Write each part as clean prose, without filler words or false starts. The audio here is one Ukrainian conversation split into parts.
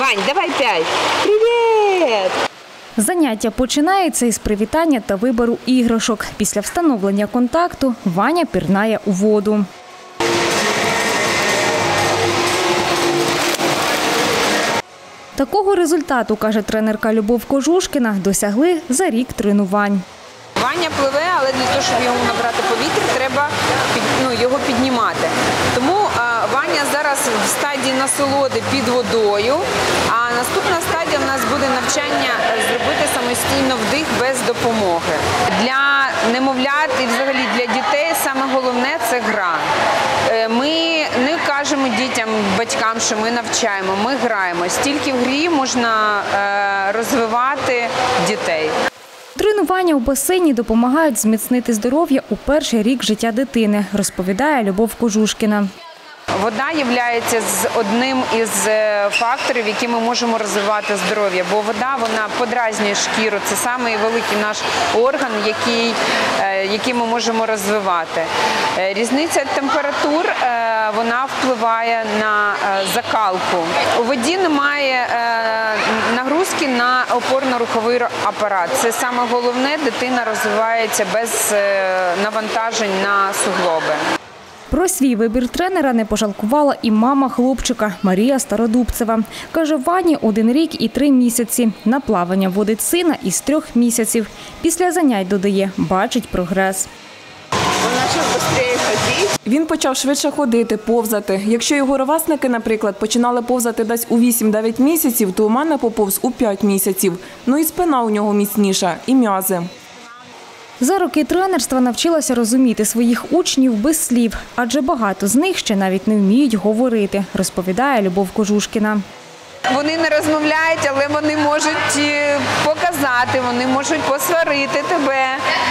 Вань, давай 5. Привіт! Заняття починається із привітання та вибору іграшок. Після встановлення контакту Ваня пірнає у воду. Такого результату, каже тренерка Любов Кожушкіна, досягли за рік тренувань. Ваня пливе, але для того, щоб йому набрати повітря, треба його піднімати. Тому Ваня зараз в стадії насолоди під водою, а наступна стадія в нас буде навчання зробити самостійно вдих без допомоги. Для немовлят і взагалі для дітей саме головне – це гра. Ми не кажемо дітям, батькам, що ми навчаємо, ми граємо. Тільки в грі можна розвивати дітей. Тренування у басейні допомагають зміцнити здоров'я у перший рік життя дитини, розповідає Любов Кожушкіна. Вода є одним із факторів, які ми можемо розвивати здоров'я, бо вода подразнює шкіру. Це самий великий наш орган, який ми можемо розвивати. Різниця температур вона впливає на закалку. У воді немає нагрузки на опорно-руховий апарат. Це саме головне, дитина розвивається без навантажень на суглоби. Про свій вибір тренера не пожалкувала і мама хлопчика Марія Стародубцева. Каже, Вані 1 рік і 3 місяці. На плавання водить сина із 3 місяців. Після занять, додає, бачить прогрес. Він почав швидше ходити, повзати. Якщо його ровесники, наприклад, починали повзати десь у 8-9 місяців, то у мене поповз у 5 місяців. Ну і спина у нього міцніша, і м'язи. За роки тренерства навчилася розуміти своїх учнів без слів, адже багато з них ще навіть не вміють говорити, розповідає Любов Кожушкіна. Вони не розмовляють, але вони можуть показати, вони можуть посварити тебе.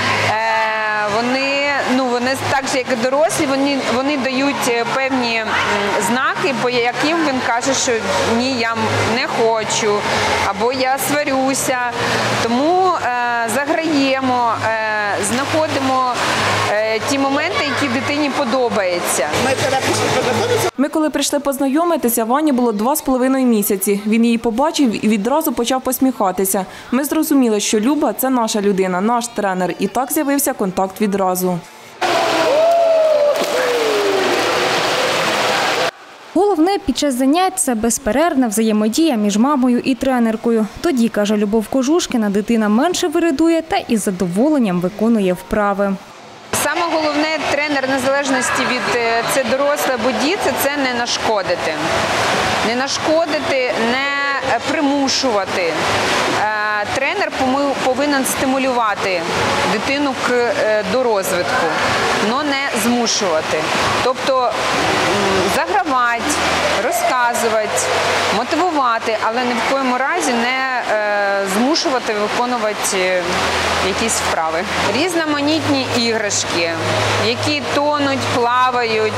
Вони так же, як і дорослі, вони дають певні знаки, по яким він каже, що ні, я не хочу, або я сварюся. Тому заграємо, знаходимо ті моменти, які дитині подобаються. Ми коли прийшли познайомитися, Вані було 2,5 місяці. Він її побачив і відразу почав посміхатися. Ми зрозуміли, що Люба – це наша людина, наш тренер. І так з'явився контакт відразу. Головне під час занять – це безперервна взаємодія між мамою і тренеркою. Тоді, каже Любов Кожушкіна, дитина менше виридує та із задоволенням виконує вправи. Саме головне, тренер, незалежності від це доросле або діти, це не нашкодити. Не нашкодити, не примушувати. Тренер повинен стимулювати дитину до розвитку, але не змушувати. Тобто загравати, розказувати, мотивувати, але ні в коєму разі не змушувати виконувати якісь вправи. Різноманітні іграшки, які тонуть, плавають,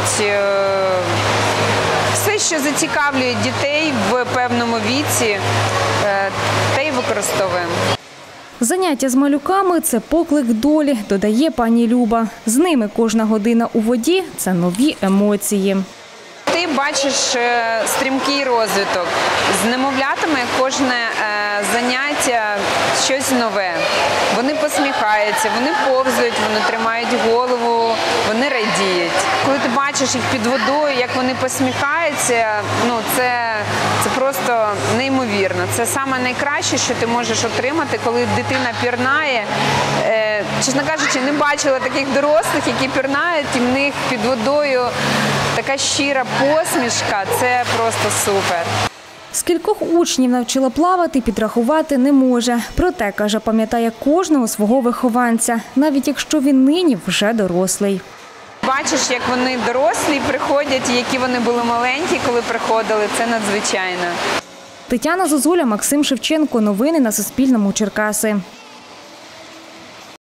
все, що зацікавлює дітей в певному віці, те й використовуємо. Заняття з малюками – це поклик долі, додає пані Люба. З ними кожна година у воді – це нові емоції. Ти бачиш стрімкий розвиток. З немовлятами кожне заняття – щось нове. Вони посміхаються, вони повзають, вони тримають голову, вони радіють. Коли ти бачиш їх під водою, як вони посміхаються, це просто неймовірно. Це саме найкраще, що ти можеш отримати, коли дитина пірнає. Чесно кажучи, не бачила таких дорослих, які пірнають, і в них під водою така щира посмішка – це просто супер. Скількох учнів навчила плавати, підрахувати не може. Проте, каже, пам'ятає кожного свого вихованця, навіть якщо він нині вже дорослий. Бачиш, як вони дорослі приходять, які вони були маленькі, коли приходили. Це надзвичайно. Тетяна Зозуля, Максим Шевченко. Новини на Суспільному. Черкаси.